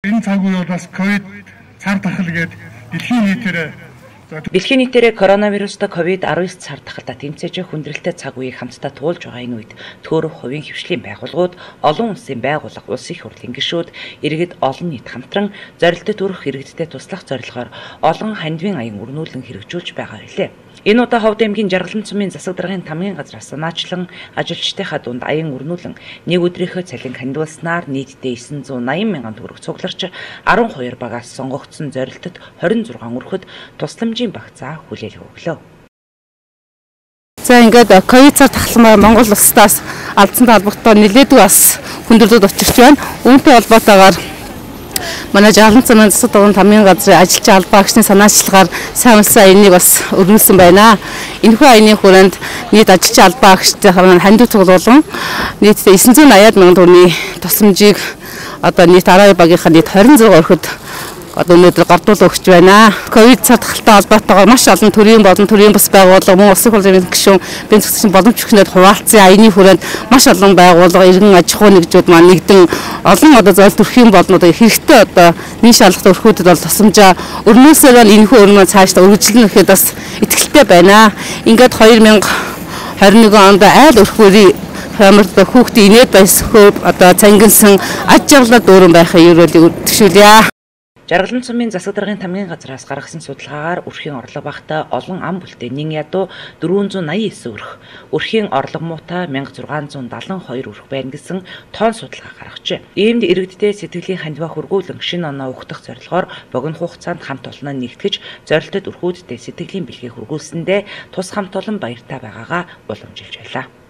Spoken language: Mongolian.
Энэ цаг үе бол бас ковид цар тахал гээд дэлхийн нийтээр коронавирустай COVID-19 цар тахалтай тэмцэж хүндрэлтэй цаг үеийг хамтдаа туулж байгаа энэ үед төөрөх хувийн хвшлийн байгууллагууд, олон улсын байгууллага, улс их хурлын гишүүд, иргэд олон нийт хамтран зорилттой төрөх иргэдтэй туслах зорилгоор олон хандивын аян өрнүүлэн хэрэгжүүлж байгаа билээ. Энэ удаа Ховд аймгийн Жаргалант Сумын Здтг-Ын Хамтын газраас санаачлан ажилчдынхаа дунд аян өрнүүлэн нэг өдрийнхөө цалин хандивуулснаар нийтдээ 980 мянган төгрөг цугларч 12 багаас сонгогдсон зорилтод 26 өрхөд тусламжийн багцаа хүлээл өглөө. За ингээд ковид цар тахалмаа Монгол улсаас алдсантай холбоотой нэлээдгүй бас хүндрэлүүд учирч байна. Үүнтэй холбоотойгоор манай Жаргалант Сумын Здтг-Ын Хамтын газрын ажилчин албаагчны санаачлагаар сайн улсын аяныг бас өргүүлсэн байна. Энэхүү аяны хүрээнд нийт ажилчин албаагчдын хандив цуглуулсан нийт 980 мянган төгрөгийн тусламжийг одоо нийт 12 багийнхаа нийт 26 өрхөд өнөөдөр гардуул өгч байна. Ковид цар тахалтай холбоотойгоор маш олон төрийн болон төрийн бас байгууллага, мөн улсын хурлын гишүүн, бие засгийн боломж өгчнөд хуваалцсан аяны хүрээнд маш олон байгууллага, иргэн аж ахуй нэгжүүд маань нэгдэн олон одоо зорилт төрхийн болон одоо хэрэгтэй одоо нийт шаардлагатай өрхүүдэд бол тусламжаа өрнөөсөө бол энэхүү өрнөө цаашдаа үргэлжлэн гэхэд бас итгэлтэй байна. Ингээд 2021 онд айл өрхүүрийн хамт хүүхдийн инээд байсхөө одоо цангинсан аж жаргалаар дүүрэн байхын ерөөлийг төшөөлье. Жаргалант Сумын Здтг-Ын Хамтын газраас гаргасан судалгаагаар өрхийн орлого багтаа олон ам бүлтэй нин ядуу 489 өрх, өрхийн орлого муутай 1672 өрх байна гэсэн тоон судалгаа гаргажээ. Иймд иргэдтэй сэтгэлийн хандиваа хургуулan шинэ оноо ухтах зорилгоор богино хугацаанд хамт олноо нэгтгэж зорилтод өрхүүдтэй сэтгэлийн бэлгийг хургуулсандээ тус хамт олон баяртай байгаагаа уламжилж байлаа.